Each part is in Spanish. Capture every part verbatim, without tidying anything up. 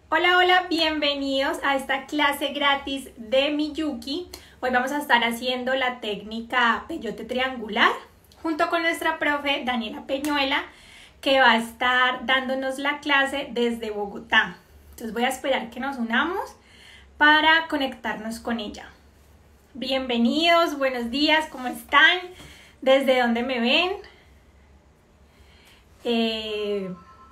Hola, hola, bienvenidos a esta clase gratis de Miyuki. Hoy vamos a estar haciendo la técnica peyote triangular junto con nuestra profe Daniela Peñuela, que va a estar dándonos la clase desde Bogotá. Entonces voy a esperar que nos unamos para conectarnos con ella. Bienvenidos, buenos días, ¿cómo están? ¿Desde dónde me ven? Eh...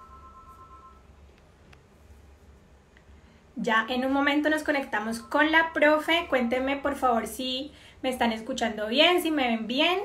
Ya en un momento nos conectamos con la profe. Cuéntenme por favor si me están escuchando bien, si me ven bien.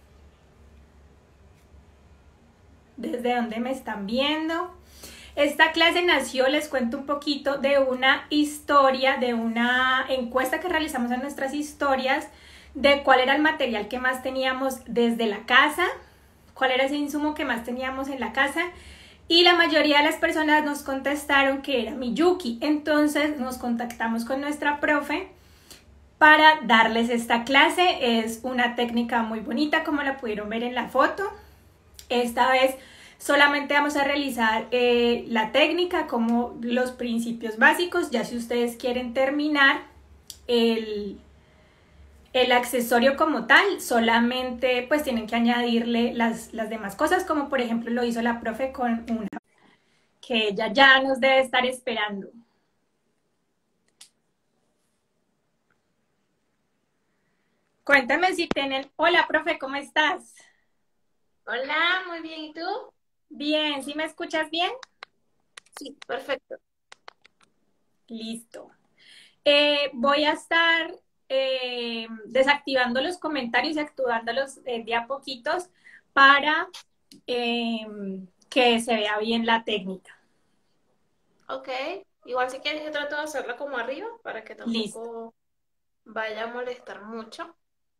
¿Desde dónde me están viendo? Esta clase nació, les cuento un poquito, de una historia, de una encuesta que realizamos en nuestras historias, de cuál era el material que más teníamos desde la casa, cuál era ese insumo que más teníamos en la casa. Y la mayoría de las personas nos contestaron que era Miyuki. Entonces nos contactamos con nuestra profe para darles esta clase. Es una técnica muy bonita, como la pudieron ver en la foto. Esta vez solamente vamos a realizar eh, la técnica como los principios básicos. Ya si ustedes quieren terminar el... El accesorio como tal, solamente pues tienen que añadirle las, las demás cosas, como por ejemplo lo hizo la profe con una que ella ya nos debe estar esperando. Cuéntame si tienen... Hola, profe, ¿cómo estás? Hola, muy bien. ¿Y tú? Bien, ¿sí me escuchas bien? Sí, perfecto. Listo. Eh, voy a estar eh, desactivando los comentarios y activándolos eh, de a poquitos para eh, que se vea bien la técnica. Ok. Igual si quieres yo trato de hacerlo como arriba para que Listo. tampoco vaya a molestar mucho.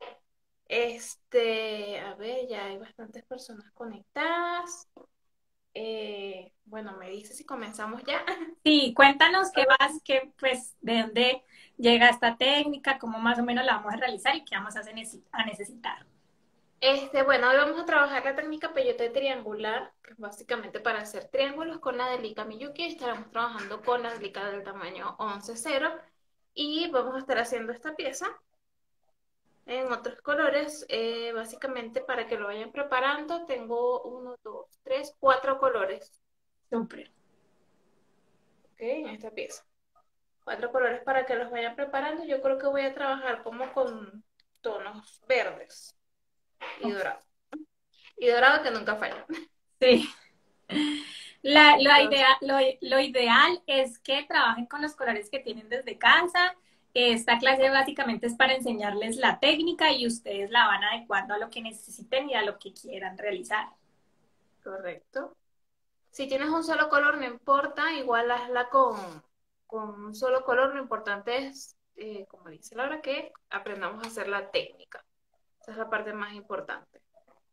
Este, a ver, ya hay bastantes personas conectadas. Eh, bueno, me dice si comenzamos ya. Sí, cuéntanos qué vas, qué, pues, de dónde llega esta técnica, cómo más o menos la vamos a realizar y qué vamos a a necesitar. Este, bueno, hoy vamos a trabajar la técnica peyote triangular, que es básicamente para hacer triángulos con la delica Miyuki. Estaremos trabajando con la delica del tamaño once cero y vamos a estar haciendo esta pieza en otros colores. Eh, básicamente para que lo vayan preparando, tengo uno, dos, tres, cuatro colores, Súper. ¿ok? En esta pieza. Cuatro colores para que los vayan preparando. Yo creo que voy a trabajar como con tonos verdes y dorado. Y dorado que nunca falla. Sí. La, la Entonces, idea, lo, lo ideal es que trabajen con los colores que tienen desde casa. Esta clase básicamente es para enseñarles la técnica y ustedes la van adecuando a lo que necesiten y a lo que quieran realizar. correcto. Si tienes un solo color, no importa, igual hazla con, con un solo color. Lo importante es, eh, como dice Laura, que aprendamos a hacer la técnica. Esa es la parte más importante.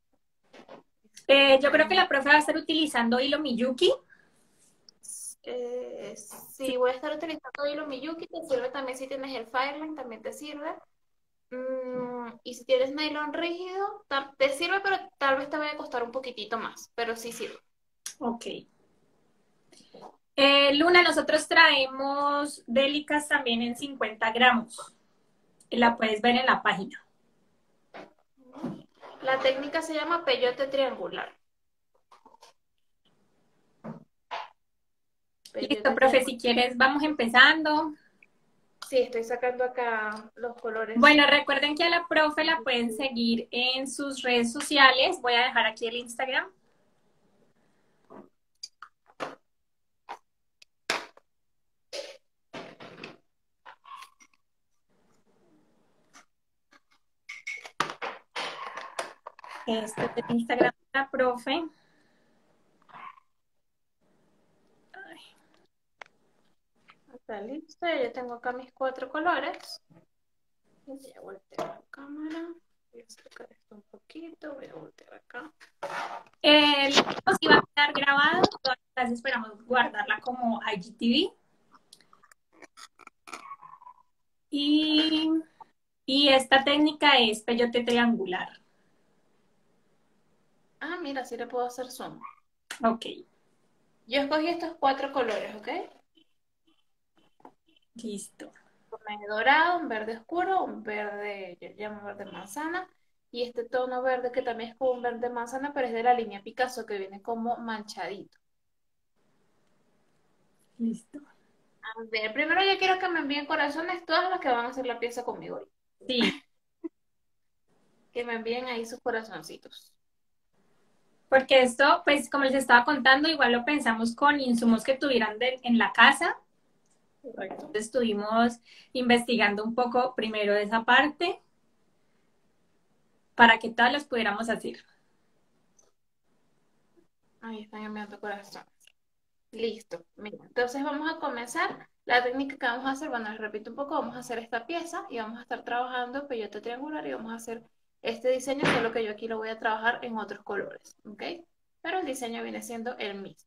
Eh, Este, yo creo que vamos la profe va a estar utilizando hilo Miyuki. Eh, Sí. sí, voy a estar utilizando hilo Miyuki, te sirve también si tienes el Fireline, también te sirve. Mm, y si tienes nylon rígido, te sirve, pero tal vez te vaya a costar un poquitito más, pero sí sirve. Ok. Eh, Luna, nosotros traemos délicas también en cincuenta gramos. La puedes ver en la página. La técnica se llama peyote triangular. Listo, Peyote profe, si triangular. quieres, vamos empezando. Sí, estoy sacando acá los colores. Bueno, recuerden que a la profe la pueden seguir en sus redes sociales. Voy a dejar aquí el Instagram. Este es el Instagram de la profe. Está listo, ya tengo acá mis cuatro colores. Voy a voltear la cámara. Voy a acercar esto un poquito. Voy a voltear acá. El video sí va a quedar grabado. Todas las clases esperamos guardarla como I G T V. Y, y esta técnica es peyote triangular. Ah, mira, sí le puedo hacer zoom. Ok. Yo escogí estos cuatro colores, ¿ok? Listo. Tomé dorado, un verde oscuro, un verde, yo llamo verde manzana, y este tono verde que también es como un verde manzana, pero es de la línea Picasso que viene como manchadito. Listo. A ver, primero yo quiero que me envíen corazones todas las que van a hacer la pieza conmigo hoy. Sí, Que me envíen ahí sus corazoncitos. porque esto, pues como les estaba contando, igual lo pensamos con insumos que tuvieran de- en la casa. Correcto. Estuvimos investigando un poco primero esa parte para que todas las pudiéramos hacer. Ahí están enviando corazones. Listo. Mira, entonces vamos a comenzar. La técnica que vamos a hacer, bueno, les repito un poco, vamos a hacer esta pieza y vamos a estar trabajando peyote triangular y vamos a hacer este diseño, solo que yo aquí lo voy a trabajar en otros colores, ¿ok? Pero el diseño viene siendo el mismo,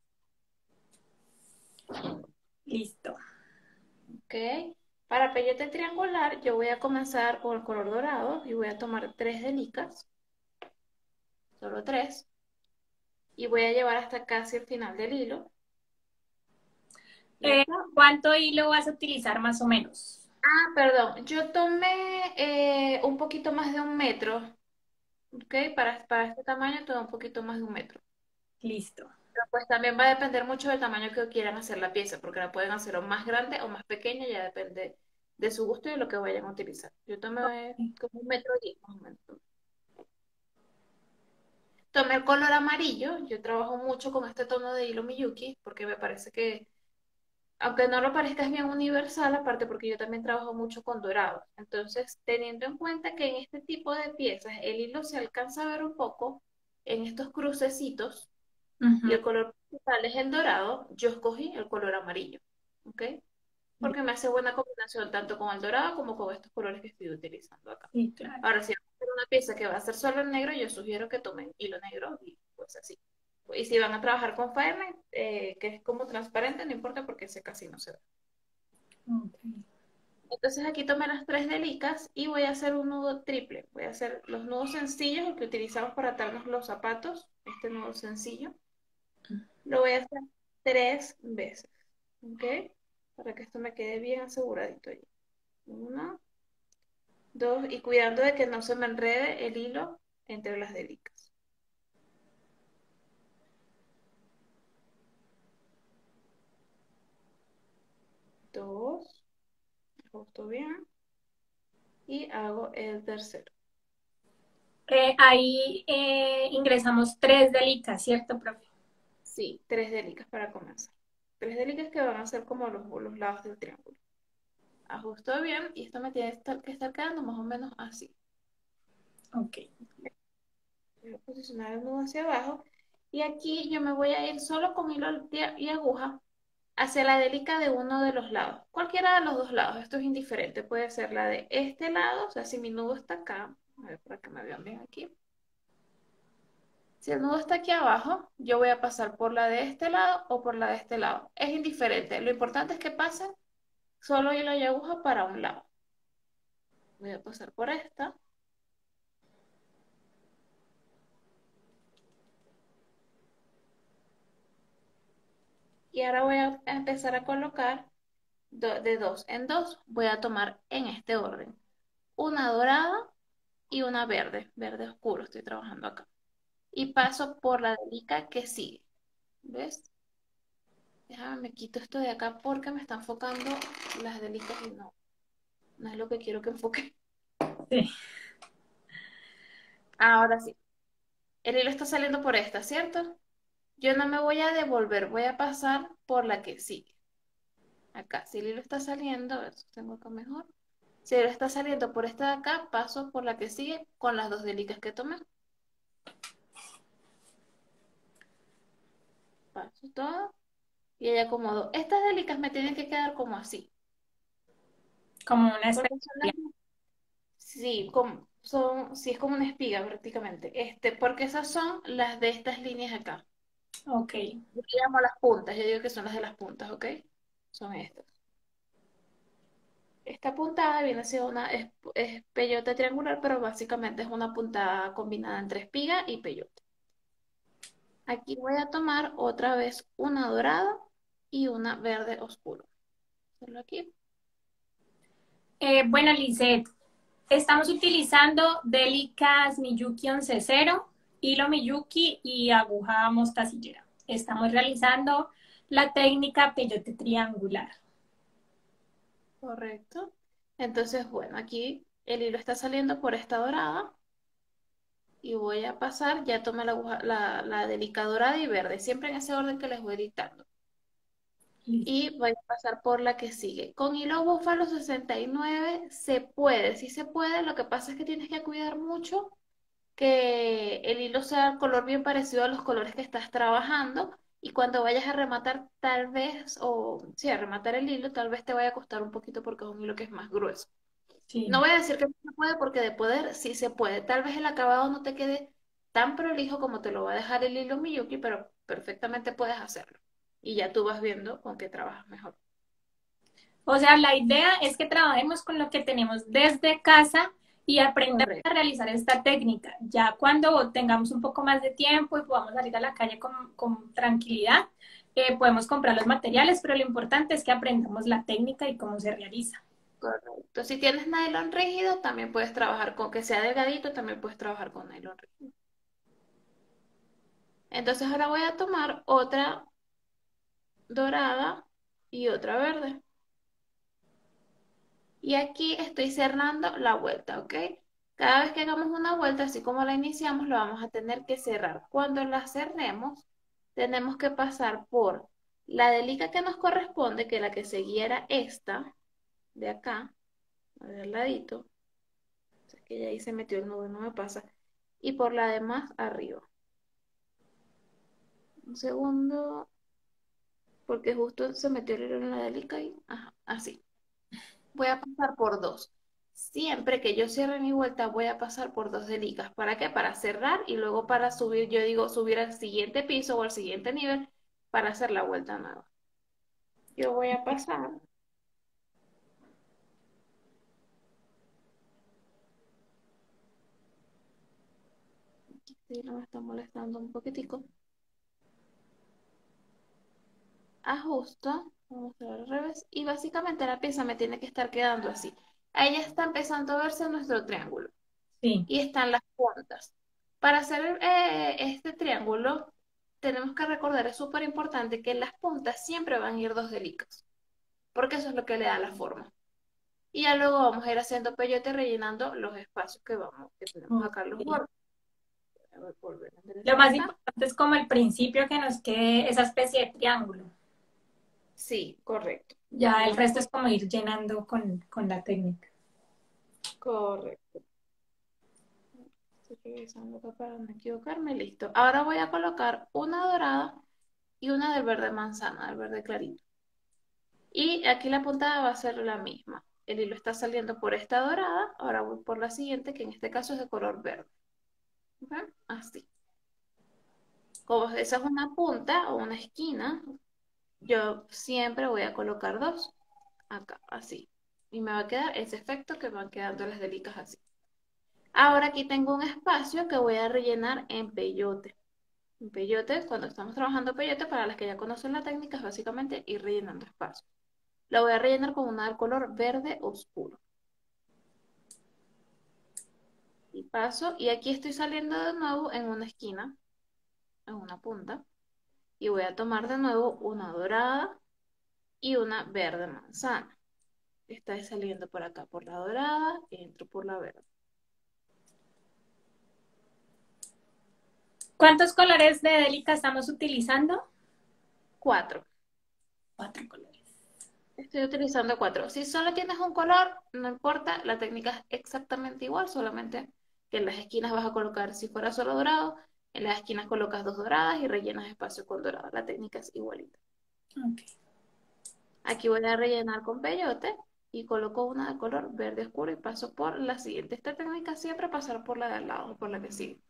Listo. ¿ok? Para peyote triangular yo voy a comenzar con el color dorado y voy a tomar tres delicas, solo tres, y voy a llevar hasta casi el final del hilo. Y Eh, acá. ¿cuánto hilo vas a utilizar más o menos? Ah, perdón, yo tomé eh, un poquito más de un metro, ¿ok? Para, para este tamaño tomé un poquito más de un metro. Listo. Pero pues también va a depender mucho del tamaño que quieran hacer la pieza, porque la pueden hacer o más grande o más pequeña, ya depende de su gusto y de lo que vayan a utilizar. Yo tomé como un metro diez más o menos. Tomé el color amarillo, yo trabajo mucho con este tono de hilo Miyuki, porque me parece que aunque no lo parezca, es bien universal, aparte porque yo también trabajo mucho con dorados. Entonces, teniendo en cuenta que en este tipo de piezas el hilo se alcanza a ver un poco en estos crucecitos y Ujú. el color principal es el dorado, yo escogí el color amarillo, ¿ok? Porque me hace buena combinación tanto con el dorado como con estos colores que estoy utilizando acá. Sí, claro. Ahora, si van a hacer una pieza que va a ser solo en negro, yo sugiero que tomen hilo negro y pues así. Y si van a trabajar con Firelight, eh, que es como transparente, no importa porque ese casi no se ve. Ok. Entonces aquí tomé las tres delicas y voy a hacer un nudo triple. Voy a hacer los nudos sencillos, el que utilizamos para atarnos los zapatos, este nudo sencillo. Lo voy a hacer tres veces, ¿ok? Para que esto me quede bien aseguradito ahí. Una, dos, y cuidando de que no se me enrede el hilo entre las delicas. Dos, ajusto bien y hago el tercero. Eh, ahí eh, ingresamos tres delicas, ¿cierto, profe? Sí, tres delicas para comenzar. Tres delicas que van a ser como los, los lados del triángulo. Ajusto bien y esto me tiene que estar, que estar quedando más o menos así. Ok. Voy a posicionar el nudo hacia abajo y aquí yo me voy a ir solo con hilo de- y aguja hacia la delica de uno de los lados. Cualquiera de los dos lados, esto es indiferente. Puede ser la de este lado, o sea, si mi nudo está acá, a ver para que me vean bien aquí. Si el nudo está aquí abajo, yo voy a pasar por la de este lado o por la de este lado. Es indiferente. Lo importante es que pasen solo hilo y aguja para un lado. Voy a pasar por esta. Y ahora voy a empezar a colocar do- de dos en dos. Voy a tomar en este orden. Una dorada y una verde. Verde oscuro estoy trabajando acá. Y paso por la delica que sigue. ¿Ves? Déjame, me quito esto de acá porque me está enfocando las delicas y no, no es lo que quiero que enfoque. Sí. Ahora sí. El hilo está saliendo por esta, ¿cierto? Yo no me voy a devolver, voy a pasar por la que sigue. Acá, si el hilo está saliendo, a ver si tengo acá mejor. Si el hilo está saliendo por esta de acá, paso por la que sigue con las dos delicas que tomé. Paso todo y ahí acomodo. Estas delicas me tienen que quedar como así. Como una Porque especie. son las, sí, como, son, sí, es como una espiga prácticamente. Este, porque esas son las de estas líneas acá. Ok. Yo llamo las puntas, yo digo que son las de las puntas, ¿ok? Son estas. Esta puntada viene siendo una es, es peyote triangular, pero básicamente es una puntada combinada entre espiga y peyote. Aquí voy a tomar otra vez una dorada y una verde oscuro. Hacerlo aquí. Eh, bueno, Lisette, estamos utilizando Delicas Miyuki once cero, hilo Miyuki y aguja mostacillera. Estamos realizando la técnica peyote triangular. Correcto. Entonces, bueno, aquí el hilo está saliendo por esta dorada y voy a pasar, ya tomé la, aguja- la, la delicada dorada y verde, siempre en ese orden que les voy dictando. Listo. Y voy a pasar por la que sigue. Con hilo búfalo sesenta y nueve se puede, sí se puede, lo que pasa es que tienes que cuidar mucho que el hilo sea el color bien parecido a los colores que estás trabajando y cuando vayas a rematar tal vez, o sí, a rematar el hilo, tal vez te vaya a costar un poquito porque es un hilo que es más grueso. No Sí. voy a decir que no se puede porque de poder sí se puede. Tal vez el acabado no te quede tan prolijo como te lo va a dejar el hilo Miyuki, pero perfectamente puedes hacerlo. Y ya tú vas viendo con qué trabajas mejor. O sea, la idea es que trabajemos con lo que tenemos desde casa y aprendamos a Correcto. realizar esta técnica. Ya cuando tengamos un poco más de tiempo y podamos salir a la calle con, con tranquilidad, eh, podemos comprar los materiales, pero lo importante es que aprendamos la técnica y cómo se realiza. Correcto. Si tienes nylon rígido, también puedes trabajar con que sea delgadito, también puedes trabajar con nylon rígido. Entonces ahora voy a tomar otra dorada y otra verde. Y aquí estoy cerrando la vuelta, ¿ok? Cada vez que hagamos una vuelta, así como la iniciamos, lo vamos a tener que cerrar. Cuando la cerremos, tenemos que pasar por la delica que nos corresponde, que la que seguía era esta, de acá, del ladito. Es que ya ahí se metió el nudo, no me pasa. Y por la demás, arriba. Un segundo, porque justo se metió el hilo en la delica y, ajá, así. Voy a pasar por dos. Siempre que yo cierre mi vuelta, voy a pasar por dos delicas. ¿Para qué? Para cerrar y luego para subir, yo digo subir al siguiente piso o al siguiente nivel para hacer la vuelta nueva. Yo voy a pasar. Sí, no me está molestando un poquitico. Ajusto. Vamos a ver al revés. Y básicamente la pieza me tiene que estar quedando así. Ahí ya está empezando a verse nuestro triángulo. Sí. Y están las puntas. Para hacer eh, este triángulo, tenemos que recordar, es súper importante que las puntas siempre van a ir dos delicas, porque eso es lo que le da la forma. Y ya luego vamos a ir haciendo peyote rellenando los espacios que vamos, que tenemos acá en los Ok. bordes. Voy a volver a Lo enderezar más acá. importante es como el principio que nos quede esa especie de triángulo. Sí, correcto. Ya Ya el vamos resto por... es como ir llenando con, con la técnica. Correcto. Estoy revisando acá para no equivocarme. Listo. Ahora voy a colocar una dorada y una del verde manzana, del verde clarito. Y aquí la puntada va a ser la misma. El hilo está saliendo por esta dorada, ahora voy por la siguiente, que en este caso es de color verde. ¿Ok? Así. Como esa es una punta o una esquina, yo siempre voy a colocar dos acá, así. Y me va a quedar ese efecto que van quedando las delicas así. Ahora aquí tengo un espacio que voy a rellenar en peyote. En peyote, cuando estamos trabajando peyote, para las que ya conocen la técnica, es básicamente ir rellenando espacio. Lo voy a rellenar con una del color verde oscuro. Y paso, y aquí estoy saliendo de nuevo en una esquina, en una punta, y voy a tomar de nuevo una dorada y una verde manzana. Está saliendo por acá por la dorada, entro por la verde. ¿Cuántos colores de Delica estamos utilizando? Cuatro. Cuatro colores. Estoy utilizando cuatro. Si solo tienes un color, no importa, la técnica es exactamente igual, solamente que en las esquinas vas a colocar, si fuera solo dorado, en las esquinas colocas dos doradas y rellenas espacio con dorado. La técnica es igualita. Ok. Aquí voy a rellenar con peyote y coloco una de color verde oscuro y paso por la siguiente. Esta técnica siempre pasar por la de al lado, por la que sigue.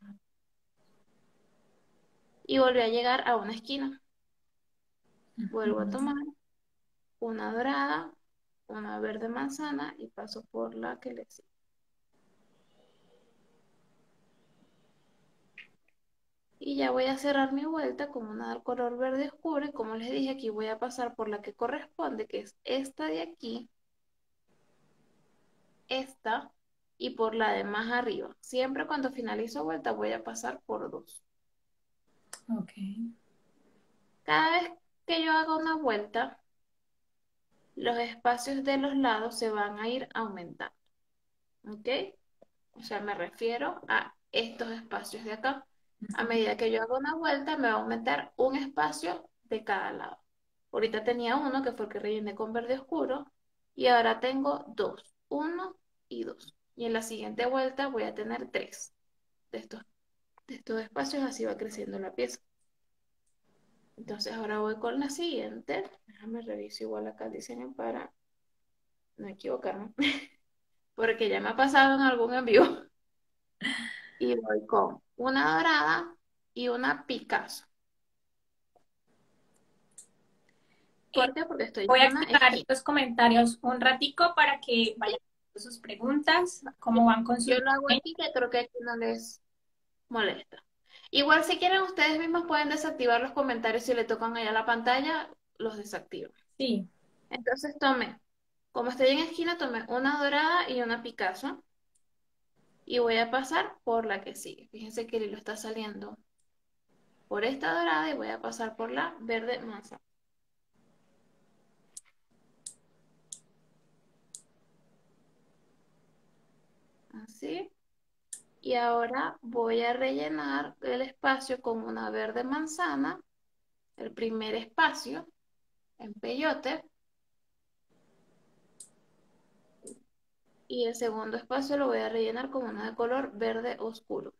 Y volví a llegar a una esquina. Vuelvo a tomar una dorada, una verde manzana y paso por la que le sigue. Y ya voy a cerrar mi vuelta con una del color verde oscuro y como les dije aquí voy a pasar por la que corresponde, que es esta de aquí. esta y por la de más arriba. Siempre cuando finalizo vuelta voy a pasar por dos. Ok. Cada vez que yo haga una vuelta, los espacios de los lados se van a ir aumentando. ¿Ok? O sea, me refiero a estos espacios de acá. A medida que yo hago una vuelta, me va a aumentar un espacio de cada lado. Ahorita tenía uno, que fue el que rellené con verde oscuro, y ahora tengo dos, uno y dos. Y en la siguiente vuelta voy a tener tres de estos, de estos espacios, así va creciendo la pieza. Entonces ahora voy con la siguiente. Déjame reviso igual acá el diseño para no equivocarme, porque ya me ha pasado en algún envío. Y voy con una dorada y una Picasso. Eh, ¿Por qué? Porque estoy Voy en a una activar esquina. los comentarios un ratico para que ¿Sí? vayan haciendo sus preguntas, cómo van con Yo sus lo hago diseños. aquí, que creo que aquí no les molesta. Igual si quieren ustedes mismos pueden desactivar los comentarios si le tocan allá la pantalla, los desactivan. Sí, Entonces tomé, como estoy en esquina, tomé una dorada y una Picasso y voy a pasar por la que sigue. Fíjense que el hilo está saliendo por esta dorada y voy a pasar por la verde manzana. Así. Y ahora voy a rellenar el espacio con una verde manzana, el primer espacio en peyote, y el segundo espacio lo voy a rellenar con una de color verde oscuro.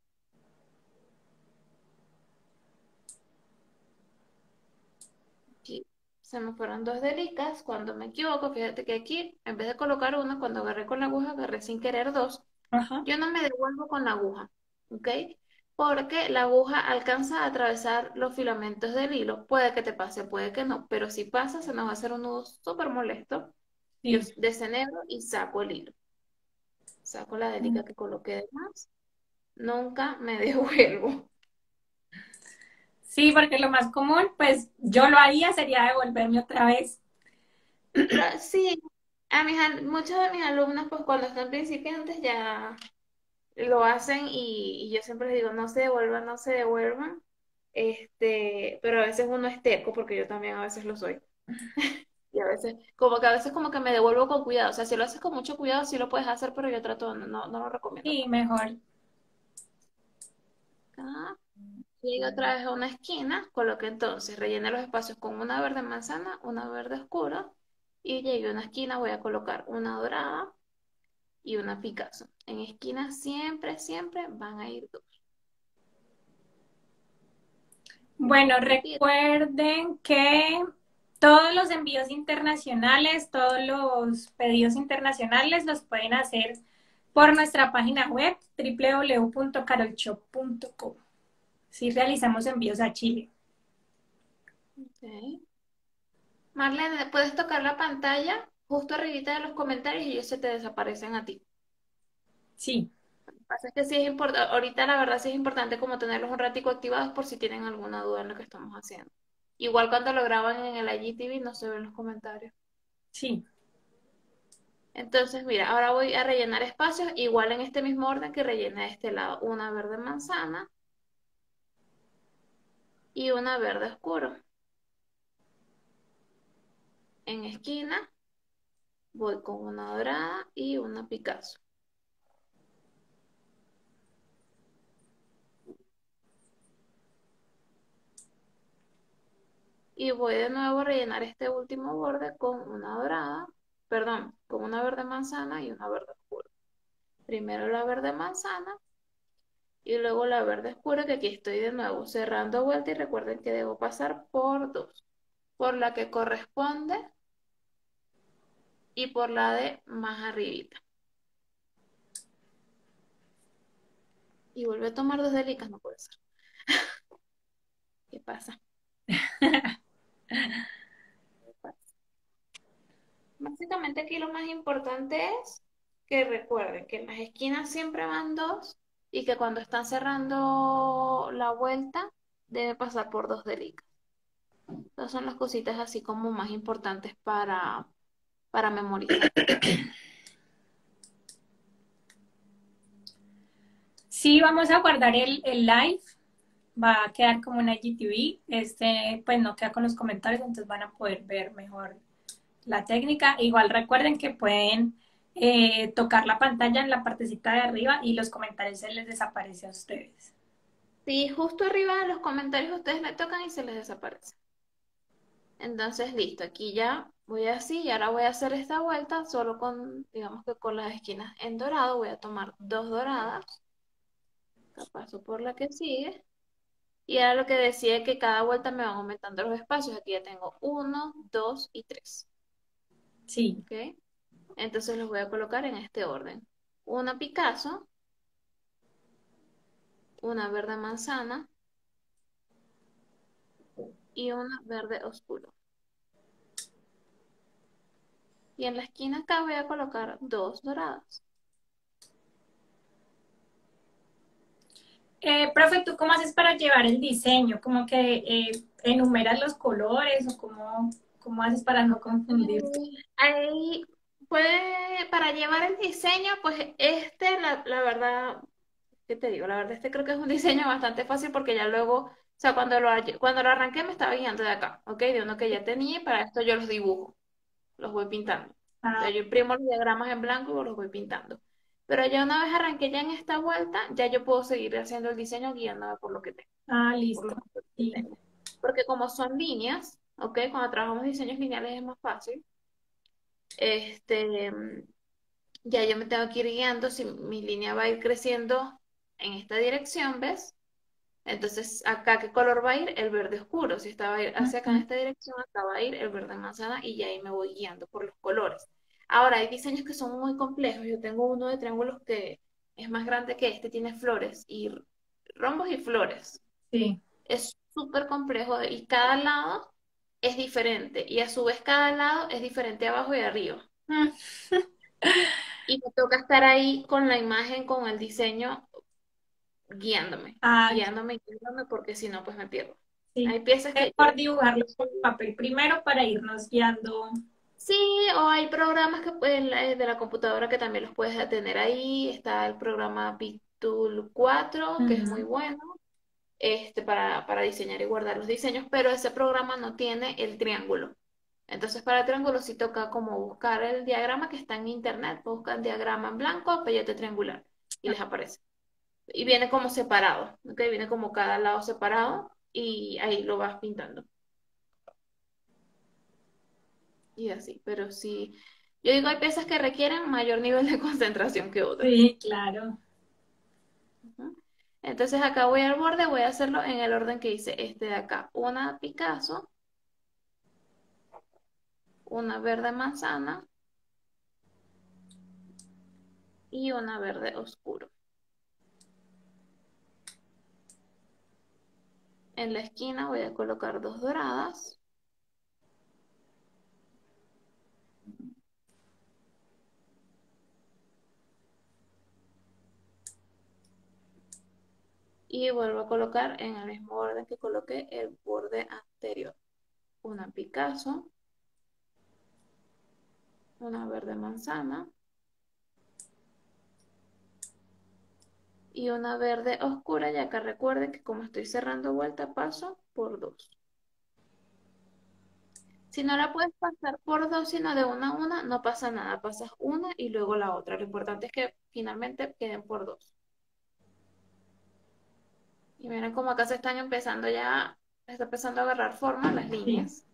Aquí se me fueron dos delicas. Cuando me equivoco, fíjate que aquí, en vez de colocar una, cuando agarré con la aguja, agarré sin querer dos. ajá. Yo no me devuelvo con la aguja, ¿ok? Porque la aguja alcanza a atravesar los filamentos del hilo. Puede que te pase, puede que no, pero si pasa, se nos va a hacer un nudo súper molesto. Yo Sí. desenhebro y saco el hilo. Saco la delica que coloqué de más. Nunca me devuelvo. Sí, porque lo más común, pues yo lo haría sería devolverme otra vez. Pero sí, a mis, al- muchos de mis alumnos, pues cuando están principiantes ya lo hacen y, y yo siempre les digo, no se devuelvan, no se devuelvan. Este, pero a veces uno es terco, porque yo también a veces lo soy. Y a veces, como que a veces como que me devuelvo con cuidado. O sea, si lo haces con mucho cuidado, sí lo puedes hacer, pero yo trato, no, no, no lo recomiendo Sí, tanto. mejor. Acá, llegué otra vez a una esquina, coloqué entonces, rellené los espacios con una verde manzana, una verde oscura, y llegué a una esquina, voy a colocar una dorada y una Picasso. En esquina siempre, siempre van a ir dos. Bueno, Repito. recuerden que todos los envíos internacionales, todos los pedidos internacionales los pueden hacer por nuestra página web w w w punto carolshop punto com. Sí, realizamos envíos a Chile. Ok. Marlene, puedes tocar la pantalla justo arribita de los comentarios y ellos se te desaparecen a ti. Sí, Lo que pasa es que sí es importante, ahorita la verdad sí es importante como tenerlos un ratico activados por si tienen alguna duda en lo que estamos haciendo. Igual cuando lo graban en el I G T V no se ven los comentarios. sí. Entonces, mira, ahora voy a rellenar espacios igual en este mismo orden que rellené de este lado. Una verde manzana y una verde oscuro. En esquina voy con una dorada y una Picasso. Y voy de nuevo a rellenar este último borde con una dorada, perdón, con una verde manzana y una verde oscura. Primero la verde manzana y luego la verde oscura, que aquí estoy de nuevo cerrando vuelta y recuerden que debo pasar por dos, por la que corresponde y por la de más arribita. Y vuelve a tomar dos delicas, no puede ser. ¿Qué pasa? ¿Qué pasa? Básicamente aquí lo más importante es que recuerden que en las esquinas siempre van dos y que cuando están cerrando la vuelta debe pasar por dos delicas. Esas son las cositas así como más importantes para, para memorizar. Sí, vamos a guardar el, el live, va a quedar como una I G T V, este, pues no queda con los comentarios, entonces van a poder ver mejor la técnica. Igual recuerden que pueden eh, tocar la pantalla en la partecita de arriba y los comentarios se les desaparece a ustedes. Sí, justo arriba de los comentarios ustedes le tocan y se les desaparece. Entonces, listo, aquí ya voy así y ahora voy a hacer esta vuelta solo con, digamos que con las esquinas en dorado. Voy a tomar dos doradas, la paso por la que sigue. Y ahora lo que decía es que cada vuelta me van aumentando los espacios. Aquí ya tengo uno, dos y tres. Sí. ¿Ok? Entonces los voy a colocar en este orden. Una Picasso, una verde manzana y una verde oscuro. Y en la esquina acá voy a colocar dos doradas. Eh, profe, ¿tú cómo haces para llevar el diseño? ¿Como que eh, enumeras los colores o cómo, cómo haces para no confundirte? Mm, Ahí puede, para llevar el diseño, pues este, la, la verdad, ¿qué te digo? La verdad, este creo que es un diseño bastante fácil porque ya luego, o sea, cuando lo, hay- cuando lo arranqué me estaba guiando de acá, ¿ok? De uno que ya tenía y para esto yo los dibujo, los voy pintando. O Ah, sea, yo imprimo los diagramas en blanco y los voy pintando. Pero ya una vez arranqué ya en esta vuelta, ya yo puedo seguir haciendo el diseño guiándome por lo que tengo, ah, por listo. los colores que Sí. tengo. Porque como son líneas, ¿ok? Cuando trabajamos diseños lineales es más fácil. Este, ya yo me tengo que ir guiando si mi línea va a ir creciendo en esta dirección, ¿ves? Entonces, acá, ¿qué color va a ir? El verde oscuro. Si estaba a ir hacia acá en Ujú. esta dirección, acá va a ir el verde manzana y ya ahí me voy guiando por los colores. Ahora, hay diseños que son muy complejos. Yo tengo uno de triángulos que es más grande que este, tiene flores y rombos y flores. Sí. Es súper complejo y cada lado es diferente y a su vez cada lado es diferente abajo y arriba. Mm. Y me toca estar ahí con la imagen, con el diseño, guiándome, Ah, guiándome y guiándome porque si no, pues me pierdo. sí. Hay piezas Es que yo, mejor yo dibujarlo con sí, papel primero para irnos guiando. sí, o hay programas que pueden, eh, de la computadora que también los puedes tener ahí. Está el programa Pictool cuatro que es muy Ujú. bueno, este, para, para diseñar y guardar los diseños, pero ese programa no tiene el triángulo. Entonces, para el triángulo sí toca como buscar el diagrama que está en internet, buscan diagrama en blanco, peyote triangular, y les aparece. Y viene como separado, ¿ok? Viene como cada lado separado y ahí lo vas pintando. Y así, pero sí, yo digo, hay piezas que requieren mayor nivel de concentración que otras. Sí, claro. Ujú. Entonces acá voy al borde, voy a hacerlo en el orden que hice este de acá. Una Picasso, una verde manzana y una verde oscuro. En la esquina voy a colocar dos doradas y vuelvo a colocar en el mismo orden que coloqué el borde anterior. Una Picasso, una verde manzana y una verde oscura, ya que recuerde que como estoy cerrando vuelta, paso por dos. Si no la puedes pasar por dos, sino de una a una, no pasa nada, pasas una y luego la otra. Lo importante es que finalmente queden por dos. Y miren cómo acá se están empezando ya, está empezando a agarrar forma las Sí. líneas.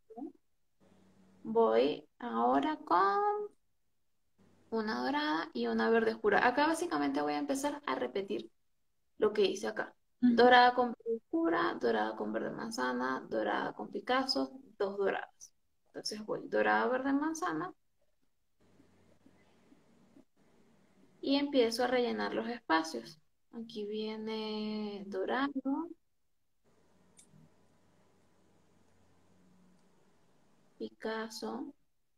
Voy ahora con una dorada y una verde oscura. Acá básicamente voy a empezar a repetir lo que hice acá. Ujú. Dorada con verde oscura, dorada con verde manzana, dorada con Picasso, dos doradas. Entonces voy dorada, verde manzana y empiezo a rellenar los espacios. Aquí viene dorado, Picasso,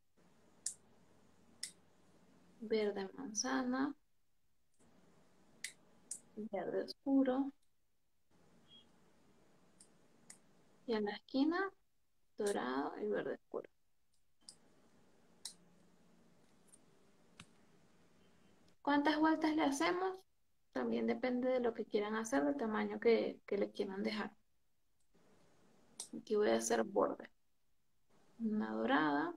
verde manzana, verde oscuro y en la esquina dorado y verde oscuro. ¿Cuántas vueltas le hacemos? También depende de lo que quieran hacer, del tamaño que, que le quieran dejar. Aquí voy a hacer borde. Una dorada,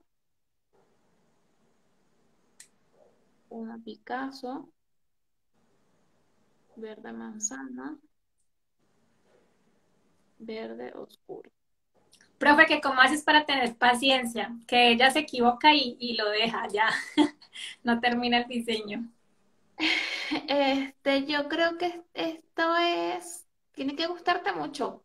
una Picasso, verde manzana, verde oscuro. Profe, ¿que cómo haces para tener paciencia? Que ella se equivoca y, y lo deja, ya no termina el diseño. Este, yo creo que esto es, tiene que gustarte mucho,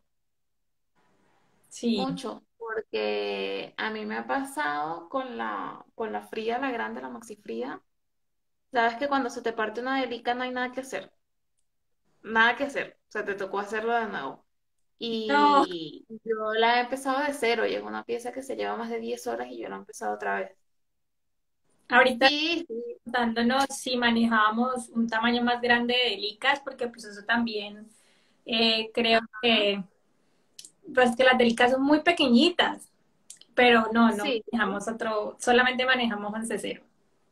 Sí. mucho, porque a mí me ha pasado con la, con la fría, la grande, la maxi fría. Sabes que cuando se te parte una delica no hay nada que hacer, nada que hacer, o sea, te tocó hacerlo de nuevo. No, Y yo la he empezado de cero, y es una pieza que se lleva más de diez horas y yo la he empezado otra vez. ahorita Sí, sí, contándonos si manejábamos un tamaño más grande de delicas, porque pues eso también eh, creo ajá, que, pues que las delicas son muy pequeñitas, pero no, no sí, manejamos otro, solamente manejamos once cero.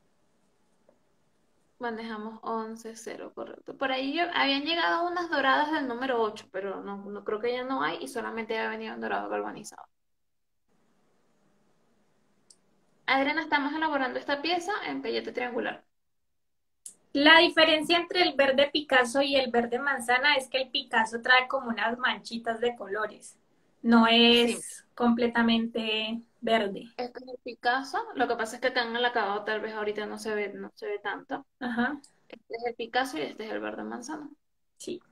manejamos once cero, correcto. Por ahí yo- habían llegado unas doradas del número ocho, pero no, no creo que ya no hay y solamente ha venido un dorado galvanizado. Adriana, estamos elaborando esta pieza en pellete triangular. La diferencia entre el verde Picasso y el verde manzana es que el Picasso trae como unas manchitas de colores, no Sí, es completamente verde. este es el Picasso. Lo que pasa es que tan el acabado tal vez ahorita no se ve, no se ve tanto. Ajá, Este es el Picasso y este es el verde manzana. sí.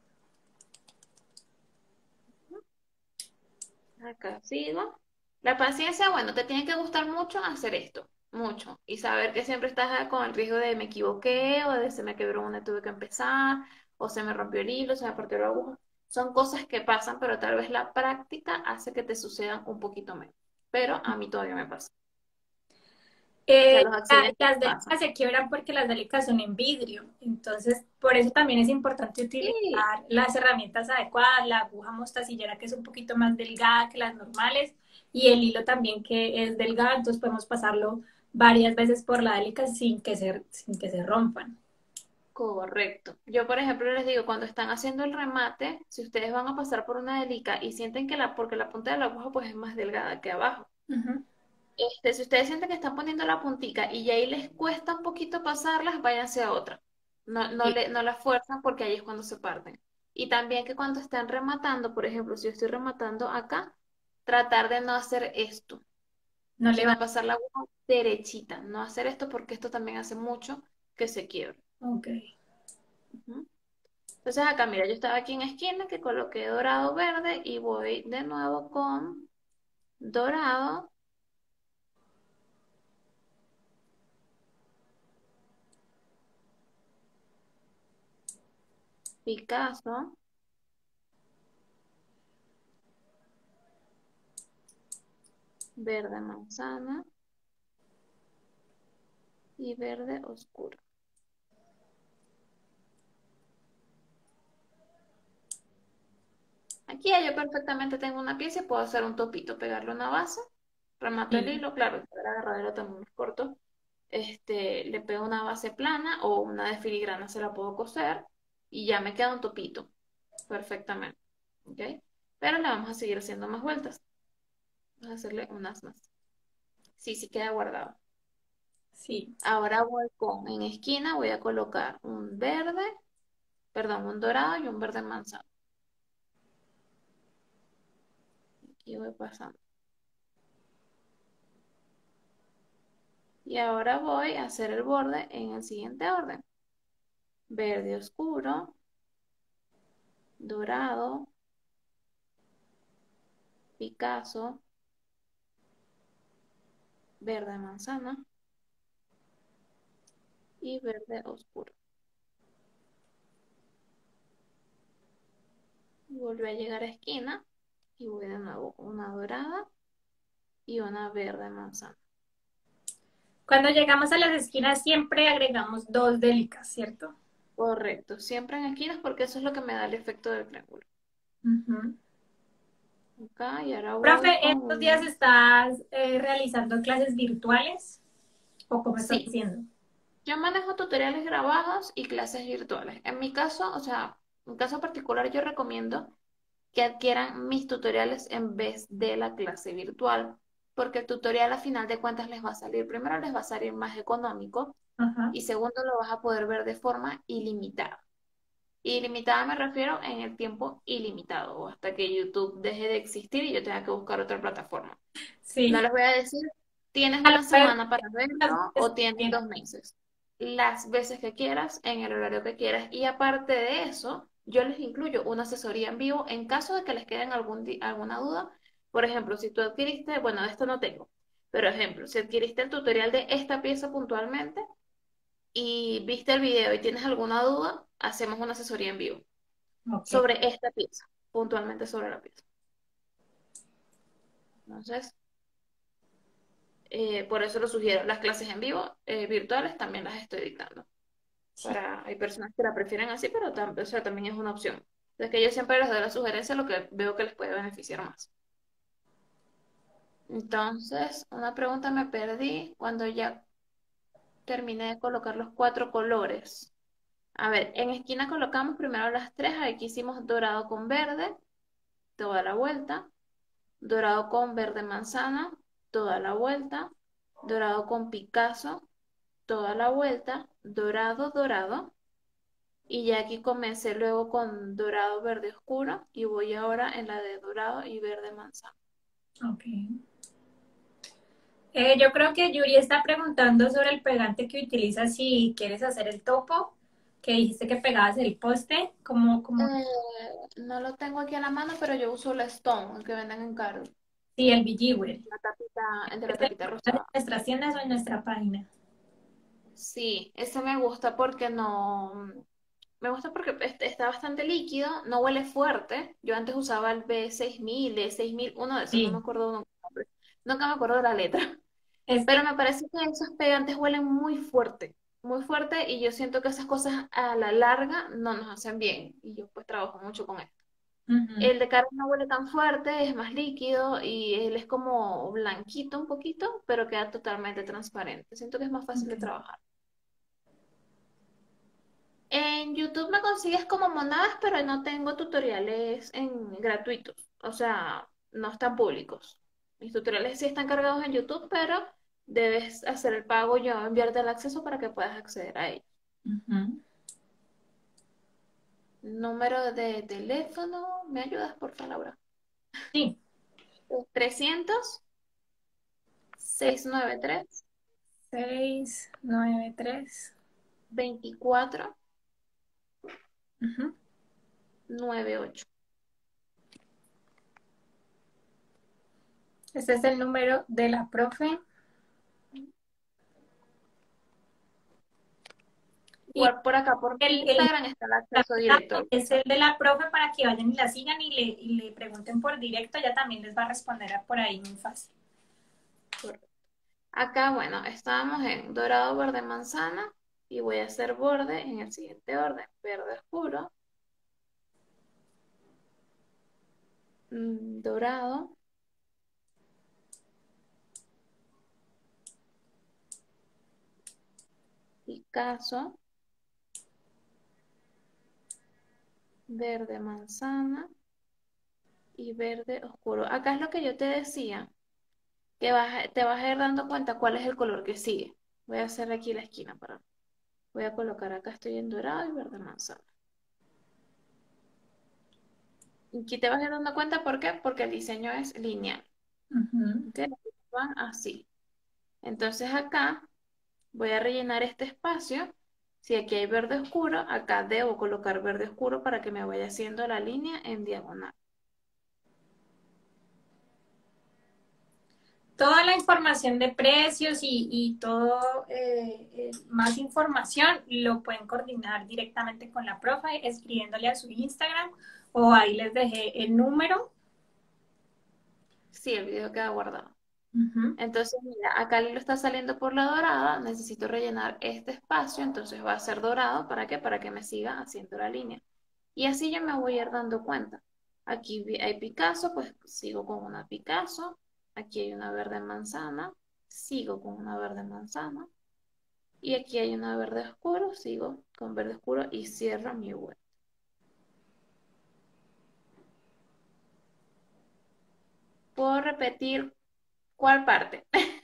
Acá sigo. La paciencia, bueno, te tiene que gustar mucho hacer esto, mucho. Y saber que siempre estás con el riesgo de me equivoqué o de se me quebró una y tuve que empezar, o se me rompió el hilo, se me partió la aguja. Son cosas que pasan, pero tal vez la práctica hace que te sucedan un poquito menos. Pero a mí todavía me pasa. Ya Eh, los la- accidentes las pasan. delicas se quiebran porque las delicas son en vidrio, entonces por eso también es importante Sí, utilizar las herramientas adecuadas, la aguja mostacillera que es un poquito más delgada que las normales y el hilo también que es delgado, entonces podemos pasarlo varias veces por la delica sin que se, sin que se rompan. correcto. Yo, por ejemplo, les digo, cuando están haciendo el remate, si ustedes van a pasar por una delica y sienten que la, porque la punta de la aguja pues es más delgada que abajo. Ujú. Este, si ustedes sienten que están poniendo la puntica y ya ahí les cuesta un poquito pasarlas, váyanse a otra. No, no, Sí, le, no las fuerzan porque ahí es cuando se parten. Y también que cuando están rematando, por ejemplo, si yo estoy rematando acá, tratar de no hacer esto, no le va. sino pasar la aguja derechita. No hacer esto porque esto también hace mucho que se quiebre. Ok. Ujú. Entonces acá, mira, yo estaba aquí en esquina que coloqué dorado verde y voy de nuevo con dorado, Picasso, verde manzana y verde oscuro. Aquí ya yo perfectamente tengo una pieza y puedo hacer un topito, pegarle una base, remato el Sí. hilo, claro, el agarradero también es corto, este, le pego una base plana o una de filigrana se la puedo coser y ya me queda un topito perfectamente, ¿ok? Pero le vamos a seguir haciendo más vueltas, vamos a hacerle unas más. Sí, sí queda guardado. Sí. Ahora voy con, en esquina voy a colocar un verde, perdón, un dorado y un verde manzana. Aquí voy pasando. Y ahora voy a hacer el borde en el siguiente orden. Verde oscuro, dorado, Picasso, verde manzana y verde oscuro. Y vuelvo a llegar a esquina y voy de nuevo una dorada y una verde manzana. Cuando llegamos a las esquinas siempre agregamos dos delicas, ¿cierto? Correcto, siempre en esquinas porque eso es lo que me da el efecto del triángulo. Ujú. Acá y ahora voy Profe, con ¿estos días un... estás eh, realizando clases virtuales o cómo estás Sí, haciendo? Yo manejo tutoriales grabados y clases virtuales. En mi caso, o sea, en caso particular, yo recomiendo que adquieran mis tutoriales en vez de la clase virtual, porque el tutorial a final de cuentas les va a salir, primero les va a salir más económico Ajá. y segundo lo vas a poder ver de forma ilimitada. Ilimitada me refiero en el tiempo ilimitado o hasta que YouTube deje de existir y yo tenga que buscar otra plataforma. No Sí. les voy a decir, tienes A lo una mejor semana para las verlo veces o que tienes quieras. dos meses. Las veces que quieras, en el horario que quieras. Y aparte de eso, yo les incluyo una asesoría en vivo en caso de que les queden algún di- alguna duda. Por ejemplo, si tú adquiriste, bueno, de esto no tengo, pero ejemplo, si adquiriste el tutorial de esta pieza puntualmente y viste el video y tienes alguna duda, hacemos una asesoría en vivo Ok. sobre esta pieza, puntualmente sobre la pieza. Entonces, Eh, por eso lo sugiero. Las clases en vivo, eh, virtuales, también las estoy dictando. Sí. Para, hay personas que la prefieren así, pero tam- o sea, también es una opción. Es que yo siempre les doy la sugerencia lo que veo que les puede beneficiar más. Entonces, una pregunta me perdí cuando ya terminé de colocar los cuatro colores. A ver, en esquina colocamos primero las tres. Aquí hicimos dorado con verde, toda la vuelta. Dorado con verde manzana, toda la vuelta. Dorado con Picasso, toda la vuelta, dorado, dorado, y ya aquí comencé luego con dorado verde oscuro y voy ahora en la de dorado y verde manzana. Ok. Eh, yo creo que Yuri está preguntando sobre el pegante que utilizas si quieres hacer el topo, que dijiste que pegabas el poste, como, como, Eh, no lo tengo aquí a la mano, pero yo uso el Stone, el que venden en Caro, sí, el Bejeweled. la tapita, el de la ¿Este tapita lo encuentras en rosada. nuestras tiendas o en nuestra página? Sí, ese me gusta porque no, me gusta porque este está bastante líquido, no huele fuerte. Yo antes usaba el B seis mil, E seis mil, uno de esos, no me Sí, acuerdo nunca, el nombre. Nunca me acuerdo de la letra. este, Pero me parece que esos pegantes huelen muy fuerte, muy fuerte y yo siento que esas cosas a la larga no nos hacen bien y yo pues trabajo mucho con esto. ujú, El de carne no huele tan fuerte, es más líquido y él es como blanquito un poquito, pero queda totalmente transparente. Siento que es más fácil de ok. trabajar. En YouTube me consigues como monadas, pero no tengo tutoriales en gratuitos, o sea, no están públicos. Mis tutoriales sí están cargados en YouTube, pero debes hacer el pago yo, enviarte el acceso para que puedas acceder a ellos. Ujú. Número de teléfono, ¿me ayudas, por favor, Laura? Sí, Trescientos seiscientos noventa y tres seis, nueve, tres. veinticuatro Ujú. noventa y ocho. Este es el número de la profe. Y Igual por acá, por mi el, el Instagram, está el acceso directo al es el WhatsApp. de la profe para que vayan y la sigan y le, y le pregunten por directo. Ella también les va a responder por ahí muy fácil. Correcto. Acá, bueno, estábamos en dorado, verde, manzana y voy a hacer borde en el siguiente orden. Verde oscuro, mm, dorado, Picasso, verde, manzana y verde oscuro. Acá es lo que yo te decía, que vas a- te vas a ir dando cuenta cuál es el color que sigue. Voy a hacer aquí la esquina para. Voy a colocar acá, estoy en dorado y verde manzana. Y aquí te vas a ir dando cuenta, ¿por qué? Porque el diseño es lineal. Ujú. ¿Ok? Van así. Entonces acá voy a rellenar este espacio. Si aquí hay verde oscuro, acá debo colocar verde oscuro para que me vaya haciendo la línea en diagonal. Toda la información de precios y, y todo, eh, eh, más información lo pueden coordinar directamente con la profe escribiéndole a su Instagram o ahí les dejé el número. Sí, el video queda guardado. Ujú. Entonces, mira, acá lo está saliendo por la dorada, necesito rellenar este espacio, entonces va a ser dorado, ¿para qué? Para que me siga haciendo la línea. Y así yo me voy a ir dando cuenta. Aquí vi- hay Picasso, pues sigo con una Picasso. Aquí hay una verde manzana, sigo con una verde manzana. Y aquí hay una verde oscuro, sigo con verde oscuro y cierro mi vuelta. ¿Puedo repetir cuál parte?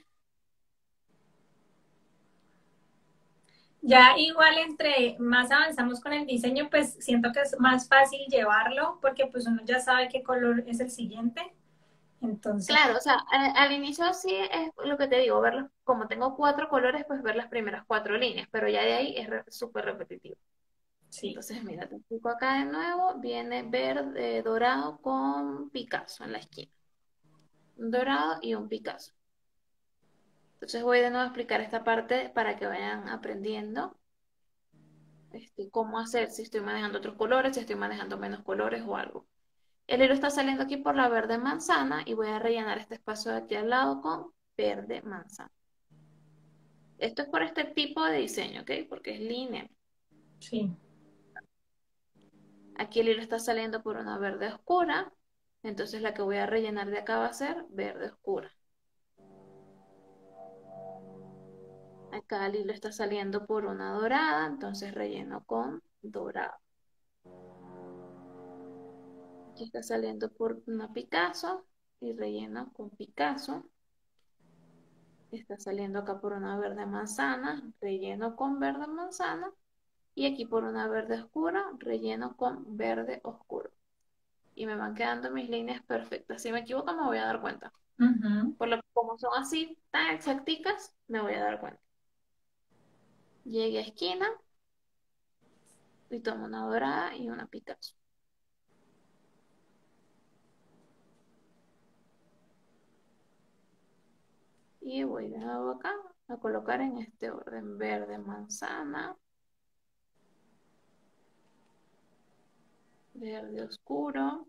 Ya igual entre más avanzamos con el diseño, pues siento que es más fácil llevarlo porque pues uno ya sabe qué color es el siguiente. Entonces, Claro, o sea, a- al inicio sí es lo que te digo, verlos, como tengo cuatro colores, pues ver las primeras cuatro líneas, pero ya de ahí es re- súper repetitivo. sí. Entonces, mira, te explico acá de nuevo, viene verde, dorado con Picasso en la esquina. Un dorado y un Picasso. Entonces voy de nuevo a explicar esta parte para que vayan aprendiendo este, cómo hacer, si estoy manejando otros colores, si estoy manejando menos colores o algo. El hilo está saliendo aquí por la verde manzana y voy a rellenar este espacio de aquí al lado con verde manzana. Esto es por este tipo de diseño, ¿ok? Porque es línea. Sí. Aquí el hilo está saliendo por una verde oscura, entonces la que voy a rellenar de acá va a ser verde oscura. Acá el hilo está saliendo por una dorada, entonces relleno con dorado. Aquí está saliendo por una Picasso y relleno con Picasso. Está saliendo acá por una verde manzana, relleno con verde manzana. Y aquí por una verde oscura, relleno con verde oscuro. Y me van quedando mis líneas perfectas. Si me equivoco me voy a dar cuenta. Ujú. Por lo que como son así tan exacticas, me voy a dar cuenta. Llegué a esquina y tomo una dorada y una Picasso. Y voy de nuevo acá a colocar en este orden verde manzana, verde oscuro,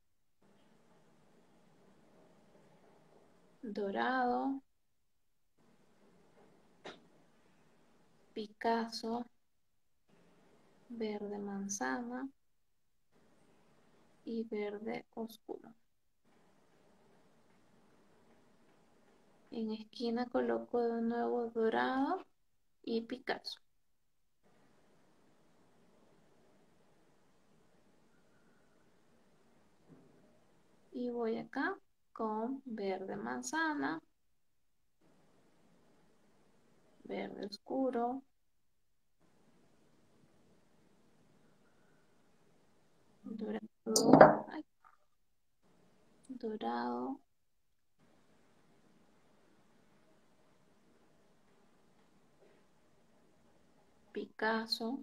dorado, Picasso, verde manzana y verde oscuro. En esquina coloco de nuevo dorado y Picasso. Y voy acá con verde manzana, verde oscuro, dorado, ay, dorado, Picasso.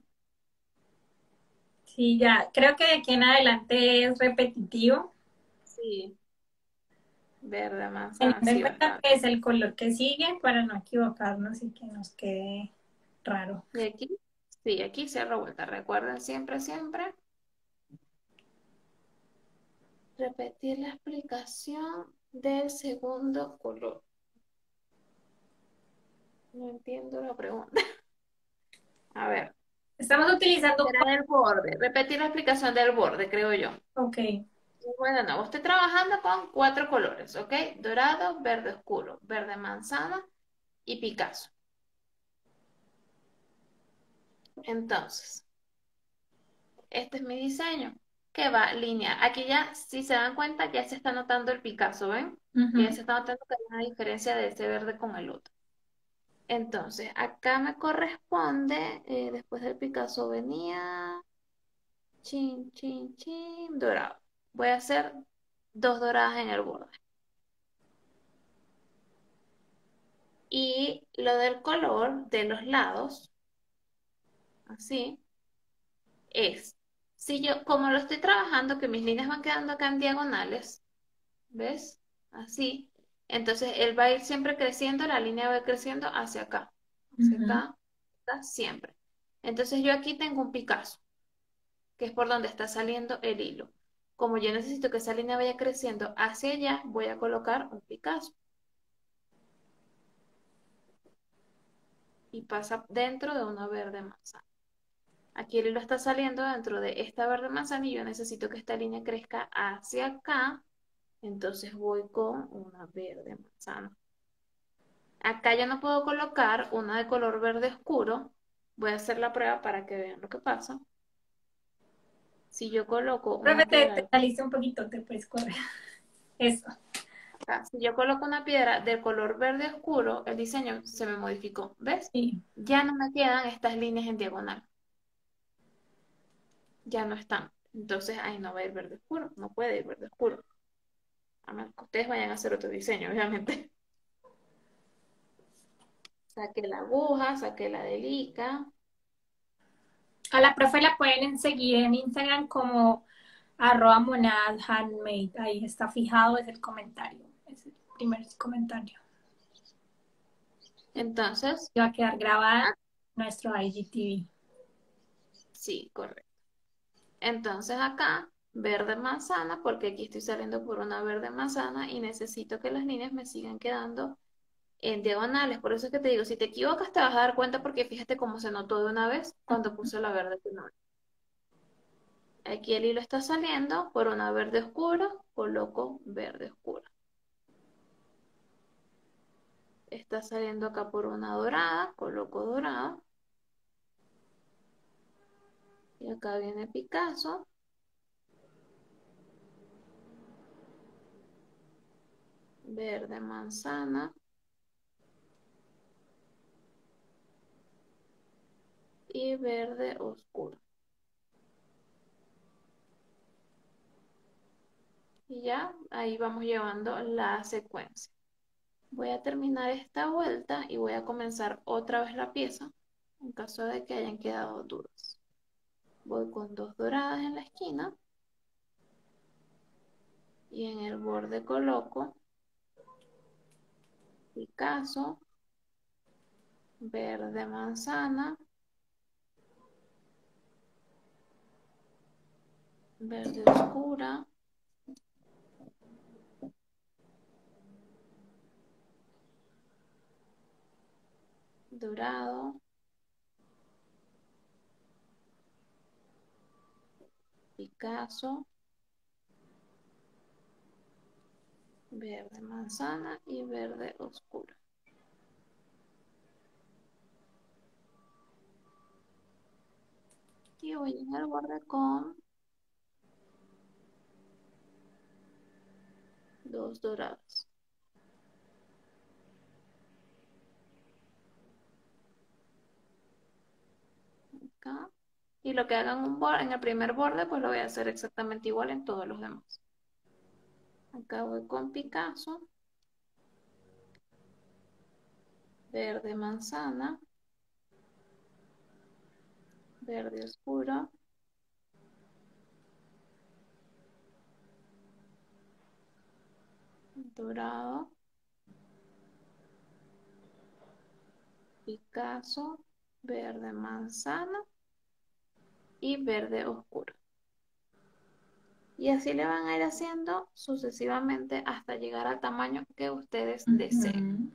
Sí, ya, creo que de aquí en adelante es repetitivo, Sí, verde manzana, teniendo en sí, cuenta bastante. que es el color que sigue para no equivocarnos y que nos quede raro. Y aquí, sí, aquí cierro vuelta. Recuerden siempre, siempre repetir la explicación del segundo color. No entiendo la pregunta. A ver, Estamos utilizando, será del borde. Repetir la explicación del borde, creo yo. ok, Bueno, no, estoy trabajando con cuatro colores, ¿ok? Dorado, verde oscuro, verde manzana y Picasso. Entonces, este es mi diseño que va lineal. Aquí ya, si se dan cuenta, ya se está notando el Picasso, ¿ven? Ya ujú, se está notando que hay una diferencia de ese verde con el otro. Entonces, acá me corresponde, eh, después del Picasso venía chin, chin, chin, dorado. Voy a hacer dos doradas en el borde. Y lo del color de los lados, así, es, si yo, como lo estoy trabajando, que mis líneas van quedando acá en diagonales, ¿ves? Así, entonces él va a ir siempre creciendo, la línea va a ir creciendo hacia acá, hacia ujú. acá, acá, siempre. Entonces yo aquí tengo un Picasso, que es por donde está saliendo el hilo. Como yo necesito que esa línea vaya creciendo hacia allá, voy a colocar un Picasso. Y pasa dentro de una verde manzana. Aquí el hilo está saliendo dentro de esta verde manzana y yo necesito que esta línea crezca hacia acá. Entonces voy con una verde manzana. Acá yo no puedo colocar una de color verde oscuro. Voy a hacer la prueba para que vean lo que pasa. Si yo coloco Profe, una te, te piedra, saliste un poquito, te puedes correr. Eso. acá, si yo coloco una piedra de color verde oscuro, el diseño se me modificó. ¿Ves? Sí. Ya no me quedan estas líneas en diagonal. Ya no están. Entonces, ahí no va a ir verde oscuro. No puede ir verde oscuro. A menos que ustedes vayan a hacer otro diseño, obviamente. Saqué la aguja, saqué la delica. A la profe la pueden seguir en Instagram como arroba monad handmade. Ahí está fijado, es el comentario. Es el primer comentario. Entonces, Y va a quedar grabada ah, en nuestro I G T V. sí, correcto. Entonces acá, verde manzana, porque aquí estoy saliendo por una verde manzana y necesito que las líneas me sigan quedando en diagonales. Por eso es que te digo, si te equivocas te vas a dar cuenta porque fíjate cómo se notó de una vez cuando puse la verde primero. Aquí el hilo está saliendo por una verde oscura, coloco verde oscura. Está saliendo acá por una dorada, coloco dorada. Y acá viene Picasso. Verde manzana. Y verde oscuro. Y ya ahí vamos llevando la secuencia. Voy a terminar esta vuelta y voy a comenzar otra vez la pieza en caso de que hayan quedado duras. Voy con dos doradas en la esquina y en el borde coloco Picasso, verde manzana, verde oscura, dorado, Picasso, verde manzana y verde oscura. Y voy en el borde con dos doradas. Acá. Y lo que haga en, un bor- en el primer borde, pues lo voy a hacer exactamente igual en todos los demás. Acá voy con Picasso, verde manzana, verde oscuro, dorado, Picasso, verde manzana y verde oscuro. Y así le van a ir haciendo sucesivamente hasta llegar al tamaño que ustedes deseen. Ujú.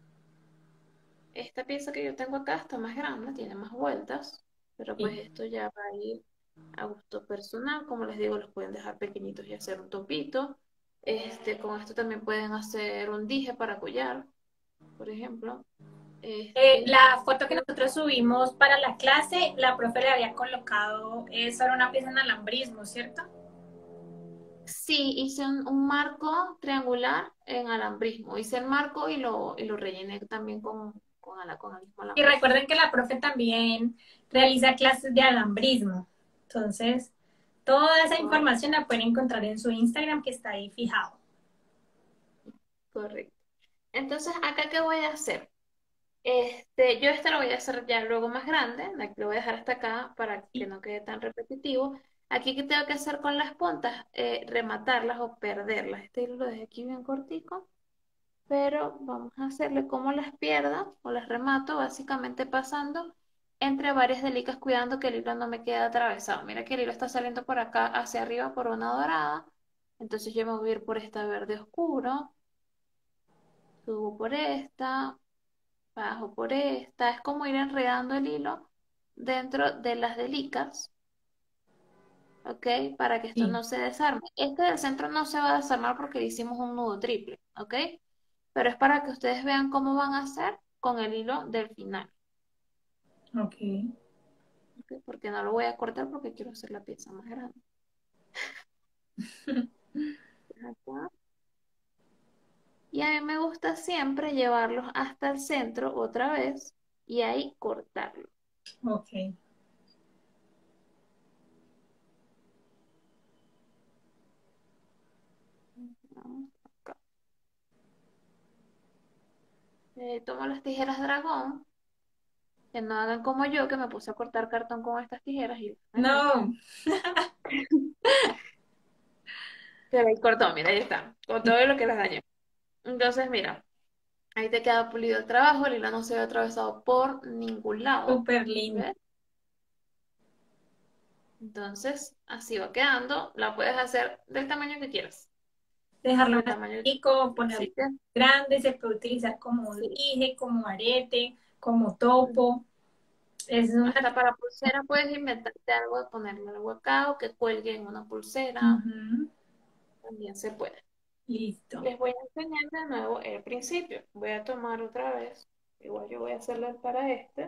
Esta pieza que yo tengo acá está más grande, tiene más vueltas, pero pues Sí. esto ya va a ir a gusto personal. Como les digo, los pueden dejar pequeñitos y hacer un topito. Este, con esto también pueden hacer un dije para collar, por ejemplo. Eh, Este, la foto que nosotros subimos para la clase, la profe le había colocado, eh, solo una pieza en alambrismo, ¿cierto? sí, hice un, un marco triangular en alambrismo. Hice el marco y lo, y lo rellené también con, con, ala- con el mismo Y alambrismo. recuerden que la profe también realiza clases de alambrismo. Entonces, toda esa Cor- información la pueden encontrar en su Instagram que está ahí fijado. Correcto. Entonces, ¿acá qué voy a hacer? Este, yo este lo voy a hacer ya luego más grande, aquí lo voy a dejar hasta acá para que Sí. no quede tan repetitivo. Aquí, ¿qué tengo que hacer con las puntas? Eh, rematarlas o perderlas. Este hilo lo dejé aquí bien cortico, pero vamos a hacerle como las pierda o las remato, básicamente pasando entre varias delicas, cuidando que el hilo no me quede atravesado. Mira que el hilo está saliendo por acá hacia arriba por una dorada, entonces yo me voy a ir por esta verde oscuro, subo por esta, bajo por esta, es como ir enredando el hilo dentro de las delicas, ¿ok? Para que esto Sí. no se desarme. Este del centro no se va a desarmar porque le hicimos un nudo triple, ¿ok? pero es para que ustedes vean cómo van a hacer con el hilo del final. Ok. ¿Ok? Porque no lo voy a cortar porque quiero hacer la pieza más grande. Acá. Y a mí me gusta siempre llevarlos hasta el centro otra vez y ahí cortarlo. Ok. Vamos acá. Eh, tomo las tijeras dragón, que no hagan como yo, que me puse a cortar cartón con estas tijeras y dañé. No. Pero ahí cortó, mira, ahí está, con todo lo que las dañé. Entonces, mira, ahí te queda pulido el trabajo, el hilo no se ve atravesado por ningún lado. Súper lindo. ¿Ves? Entonces, así va quedando. La puedes hacer del tamaño que quieras. Dejarlo Del más tamaño que chico, ponerlo Así que, grande, se puede utilizar como sí. dije, como arete, como topo. Es una... Hasta para pulsera puedes inventarte algo de ponerle algo acá o que cuelgue en una pulsera. Ujú. También se puede. Listo. Les voy a enseñar de nuevo el principio. Voy a tomar otra vez. Igual yo voy a hacerlo para este.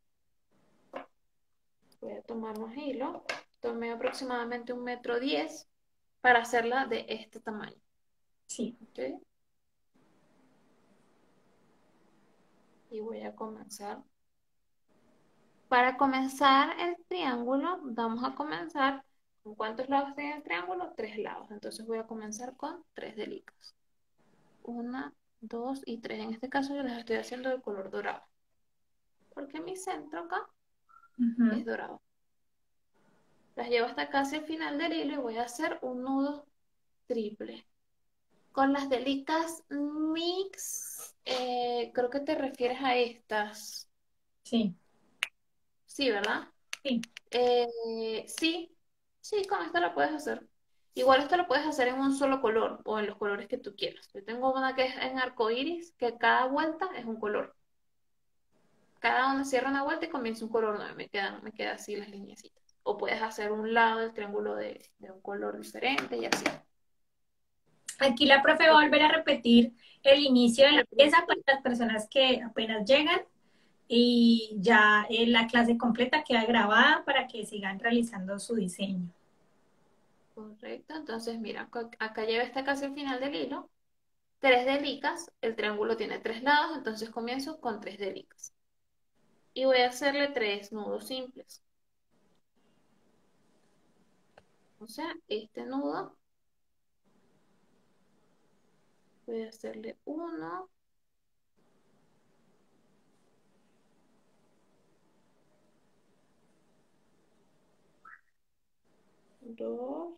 Voy a tomar más hilo. Tomé aproximadamente un metro diez para hacerla de este tamaño. Sí. ¿Ok? Y voy a comenzar. Para comenzar el triángulo, vamos a comenzar. ¿Con cuántos lados tiene el triángulo? Tres lados. Entonces voy a comenzar con tres delicas. Una, dos y tres. En este caso yo las estoy haciendo de color dorado. Porque mi centro acá Ujú. es dorado. Las llevo hasta casi el final del hilo y voy a hacer un nudo triple. Con las delicas mix, eh, creo que te refieres a estas. Sí. Sí, ¿verdad? Sí. Eh, sí, sí, con esta lo puedes hacer. Igual esto lo puedes hacer en un solo color o en los colores que tú quieras. Yo tengo una que es en arco iris, que cada vuelta es un color. Cada una cierra una vuelta y comienza un color nuevo. Me quedan, me quedan así las lineecitas. O puedes hacer un lado del triángulo de, de un color diferente y así. Aquí la profe va a volver a repetir el inicio de la El pieza para principio. las personas que apenas llegan y ya eh, la clase completa queda grabada para que sigan realizando su diseño. Correcto. Entonces, mira, co- acá lleva esta casi el final del hilo. Tres delicas. El triángulo tiene tres lados, entonces comienzo con tres delicas. Y voy a hacerle tres nudos simples. O sea, este nudo, voy a hacerle uno, dos,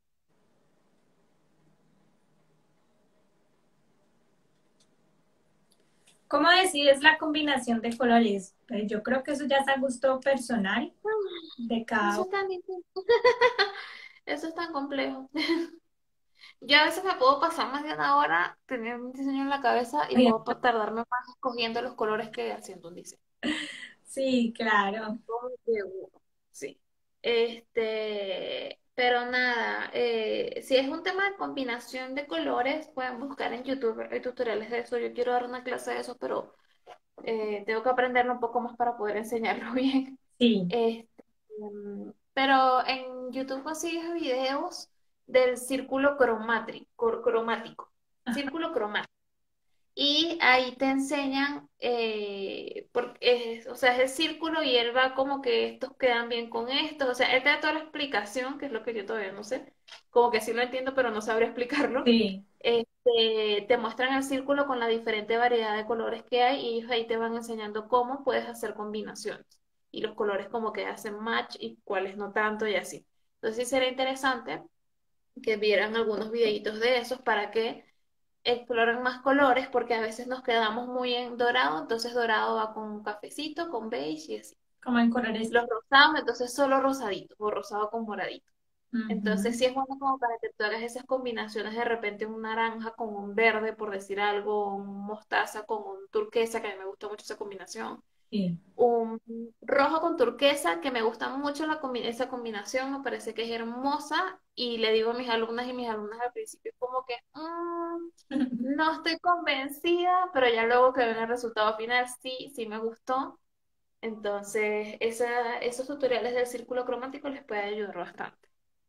¿Cómo decides la combinación de colores? Pues yo creo que eso ya es a gusto personal de cada eso uno. es tan difícil. Eso es tan complejo. Yo a veces me puedo pasar más de una hora teniendo un diseño en la cabeza y puedo pa- tardarme más escogiendo los colores que haciendo un diseño. Sí, claro. Muy seguro. Sí. Este, pero nada, eh, si es un tema de combinación de colores, pueden buscar en YouTube, hay tutoriales de eso. Yo quiero dar una clase de eso, pero eh, tengo que aprenderlo un poco más para poder enseñarlo bien. Sí. Este, mm, pero en YouTube consigues videos del círculo cromático, cromático, Ajá. círculo cromático. Y ahí te enseñan, eh, porque es- o sea, es el círculo y él va como que estos quedan bien con estos. O sea, él te da toda la explicación, que es lo que yo todavía no sé. Como que sí lo entiendo, pero no sabría explicarlo. Sí. Este, te muestran el círculo con la diferente variedad de colores que hay y ellos ahí te van enseñando cómo puedes hacer combinaciones. Y los colores como que hacen match y cuáles no tanto y así. Entonces sí sería interesante que vieran algunos videitos de esos para que exploren más colores porque a veces nos quedamos muy en dorado, entonces dorado va con cafecito, con beige y así. Como en colores. Los rosados, entonces solo rosadito o rosado con moradito. Entonces Ujú. sí es bueno como para que tú hagas esas combinaciones de repente un naranja con un verde, por decir algo, un mostaza con un turquesa, que a mí me gusta mucho esa combinación. Sí. un rojo con turquesa, que me gusta mucho la combi- esa combinación, me parece que es hermosa, y le digo a mis alumnas y mis alumnas al principio como que "Mm, no estoy convencida", pero ya luego que ven el resultado final, sí, sí me gustó. Entonces, esa, esos tutoriales del círculo cromático les puede ayudar bastante.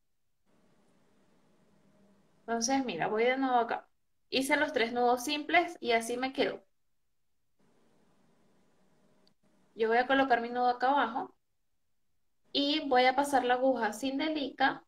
Entonces, mira, voy de nuevo acá. Hice los tres nudos simples y así me quedó. Yo voy a colocar mi nudo acá abajo y voy a pasar la aguja sin delica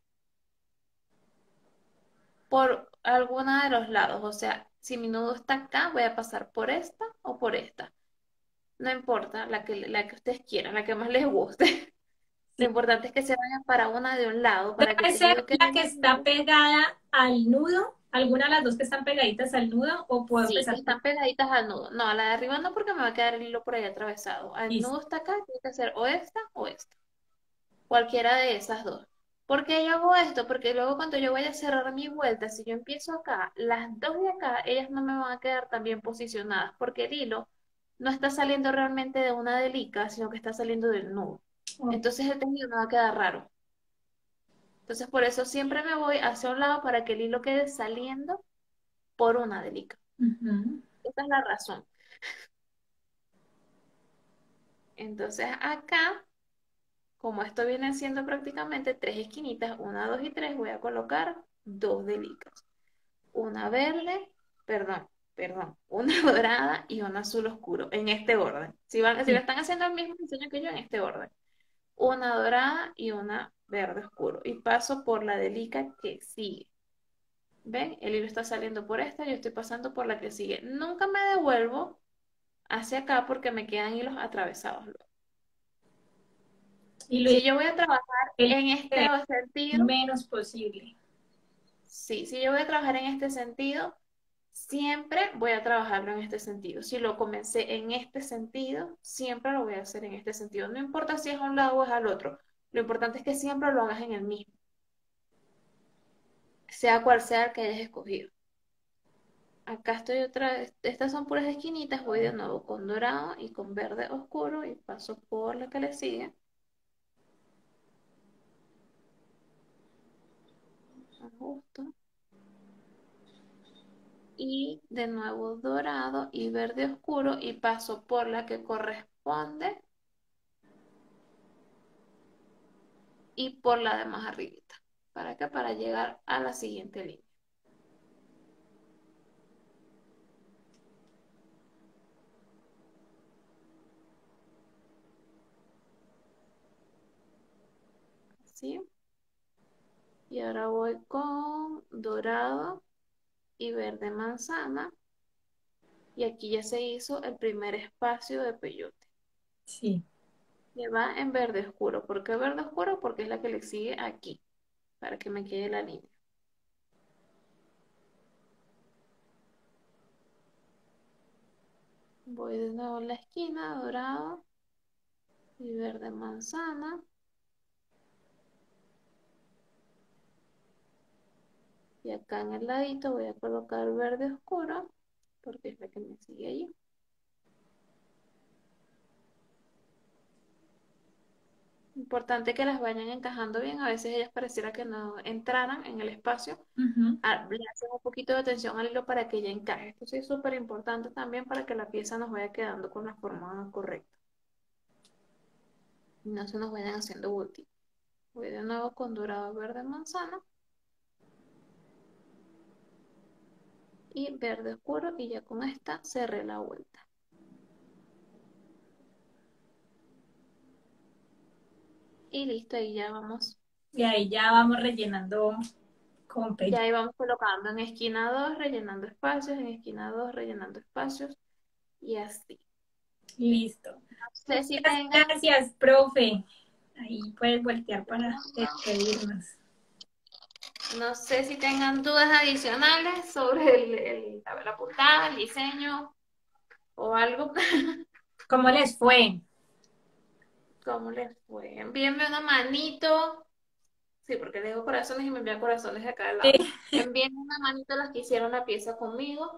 por alguna de los lados. O sea, si mi nudo está acá, voy a pasar por esta o por esta. No importa, la que, la que ustedes quieran, la que más les guste. Lo Sí. importante es que se vayan para una de un lado, para que el Debe ser tejido quede la que está bonito. pegada al nudo, alguna de las dos que están pegaditas al nudo, o puedo Sí, que empezar por están pegaditas al nudo. No, a la de arriba no, porque me va a quedar el hilo por ahí atravesado. El listo. nudo está acá, tiene que ser o esta o esta. Cualquiera de esas dos. ¿Por qué yo hago esto? Porque luego cuando yo vaya a cerrar mi vuelta, si yo empiezo acá, las dos de acá, ellas no me van a quedar tan bien posicionadas, porque el hilo no está saliendo realmente de una delica, sino que está saliendo del nudo. Ok. Entonces el tejido me va a quedar raro. Entonces por eso siempre me voy hacia un lado para que el hilo quede saliendo por una delica. Ujú. Esa es la razón. Entonces acá, como esto viene siendo prácticamente tres esquinitas, una, dos y tres, voy a colocar dos delicas. Una verde, perdón, perdón, una dorada y una azul oscuro, en este orden. Si van, si lo Sí. están haciendo el mismo diseño que yo, en este orden. Una dorada y una verde oscuro. Y paso por la delica que sigue. ¿Ven? El hilo está saliendo por esta, yo estoy pasando por la que sigue. Nunca me devuelvo hacia acá porque me quedan hilos atravesados luego. Y lo Si ideal yo voy a trabajar es en que este dé sentido, menos posible. sí, si yo voy a trabajar en este sentido, siempre voy a trabajarlo en este sentido. Si lo comencé en este sentido, siempre lo voy a hacer en este sentido. No importa si es a un lado o es al otro. Lo importante es que siempre lo hagas en el mismo, sea cual sea el que hayas escogido. Acá estoy otra vez. Estas son puras esquinitas. Voy de nuevo con dorado y con verde oscuro y paso por la que le sigue. Ajusto. Y de nuevo dorado y verde oscuro y paso por la que corresponde y por la de más arribita. ¿Para qué? Para llegar a la siguiente línea. ¿Sí? Y ahora voy con dorado y verde manzana. Y aquí ya se hizo el primer espacio de peyote. Sí. Que va en verde oscuro. ¿Por qué verde oscuro? Porque es la que le sigue aquí. Para que me quede la línea. Voy de nuevo en la esquina, dorado y verde manzana. Y acá en el ladito voy a colocar verde oscuro. Porque es la que me sigue allí. Importante que las vayan encajando bien. A veces ellas pareciera que no entraran en el espacio. Ujú. Ah, le hacen un poquito de atención al hilo para que ella encaje. Esto sí es súper importante también para que la pieza nos vaya quedando con la forma correcta. Y no se nos vayan haciendo bultitos. Voy de nuevo con dorado, verde, manzana y verde oscuro y ya con esta cerré la vuelta. Y listo, ahí ya vamos. Y ahí ya vamos rellenando con Ya pello. ahí vamos colocando en esquina dos rellenando espacios, en esquina dos rellenando espacios y así. Listo. No sé si Muchas tengan, gracias, profe. Ahí puedes voltear para despedirnos. no sé si tengan dudas adicionales sobre el, el- la, la portada, el diseño o algo. ¿Cómo les fue? ¿Cómo les fue? Envíenme una manito. Sí, porque le digo corazones y me envían corazones de acá al lado. Eh, Envíenme una manito a las que hicieron la pieza conmigo.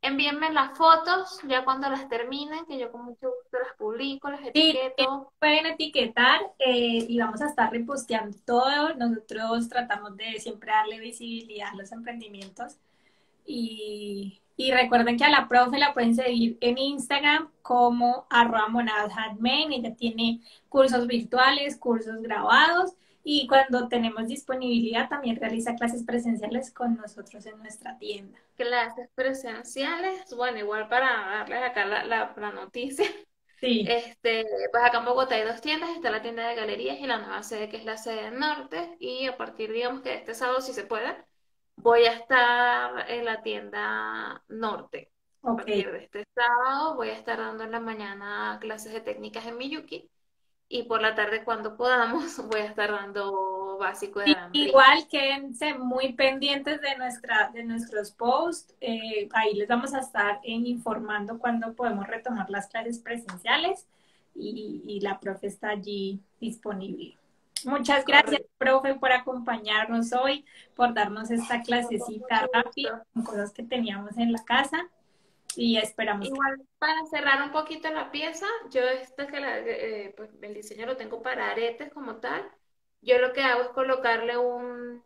Envíenme las fotos ya cuando las terminen, que yo con mucho gusto las publico, las Sí, etiqueto. pueden etiquetar eh, y vamos a estar reposteando todo. Nosotros tratamos de siempre darle visibilidad a los emprendimientos. Y, y recuerden que a la profe la pueden seguir en Instagram como arroba monadas handmade. Ella tiene cursos virtuales, cursos grabados y cuando tenemos disponibilidad también realiza clases presenciales con nosotros en nuestra tienda. Clases presenciales, bueno, igual para darles acá la, la, la noticia. Sí, Este, pues acá en Bogotá hay dos tiendas, está la tienda de galerías y la nueva sede que es la sede del norte. Y a partir, digamos que de este sábado, si se puede, voy a estar en la tienda norte. A ok. partir de este sábado voy a estar dando en la mañana clases de técnicas en Miyuki y por la tarde cuando podamos voy a estar dando básico de Sí, alambrito. igual quédense muy pendientes de, nuestra, de nuestros posts. Eh, ahí les vamos a estar eh, informando cuando podemos retomar las clases presenciales y, y la profe está allí disponible. Muchas gracias, Correcto, profe, por acompañarnos hoy, por darnos esta con clasecita mucho rápida gusto. con cosas que teníamos en la casa y esperamos que Igual para cerrar un poquito la pieza, yo esta que la, eh, pues el diseño lo tengo para aretes como tal. Yo lo que hago es colocarle un,